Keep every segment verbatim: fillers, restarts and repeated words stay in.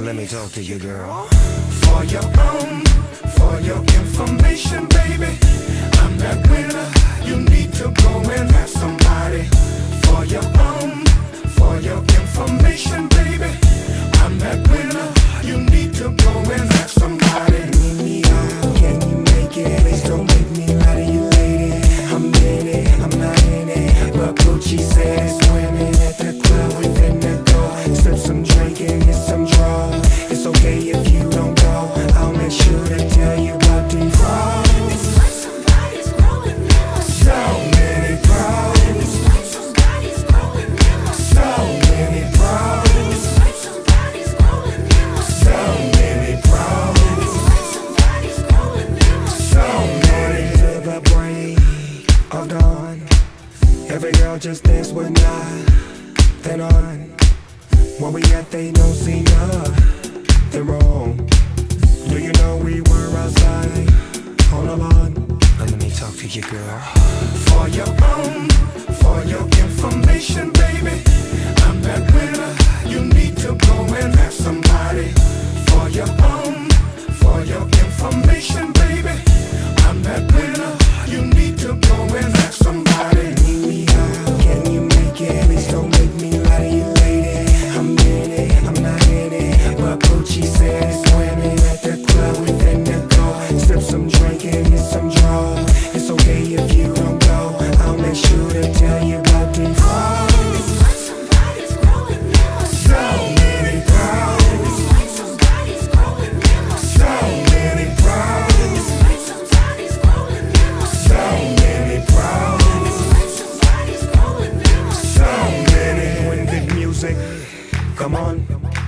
Let me talk to you, girl. For your own, for your information, baby, I'm that winner. You need to go and have somebody. For your own, for your information, baby, I'm that winner. You need to go and have somebody. Meet me out, can you make it? Please don't make me lie to you, lady. I'm in it, I'm not in it, but Gucci says women at the club, we finna go. Sip some drink and get some draw. It's okay if you don't go, I'll make sure to tell you about the pros. It's like somebody's growing up. So many pros. It's like somebody's growing up. So many pros. It's like somebody's growing up. So many pros. It's like somebody's growing up. So many. To the break of dawn, every girl just dance with nothing on. When we at, they don't see nothing wrong. Do you know we were outside on the lawn? Let me talk to you, girl. For your own, for your information, baby, I'm that winner. You need to go and have somebody. For your own, for your information, baby, I'm that winner. You need to go and have somebody. Meet me out, can you make it? Please don't make me lie to you, lady. I'm in it, I'm not in it, but Gucci says women at the club, we finna go. Sip some drink and get some draw. It's okay if you don't go, I'll make sure to tell you about the pros. It's like somebody's growing up. So many pros. It's like somebody's growing up. So many pros. It's like somebody's growing up. So many pros. It's like somebody's growing up. So many. When big music come on,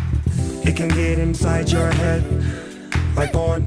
it can get inside your head like porn.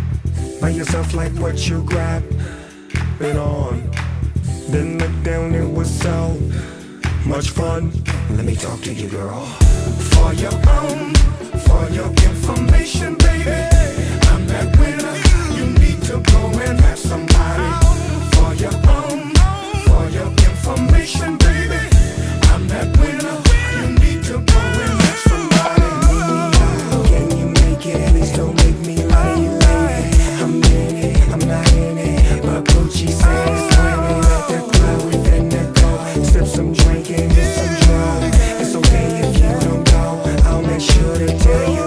By yourself like what you grab it on. Then look down, it was so much fun. Let me talk to you, girl. For your own, for your information, baby, I'm that winner. You need to go and have somebody. For your own, for your information, baby, I'm that winner. You need to go and have somebody. Meet me out, can you make it? Please don't make me lie to you, lady. I'm in it, I'm not in it, but Gucci says women at the club, we finna go. Sip some drink and get some draw. It's okay if you don't go, I'll make sure to tell you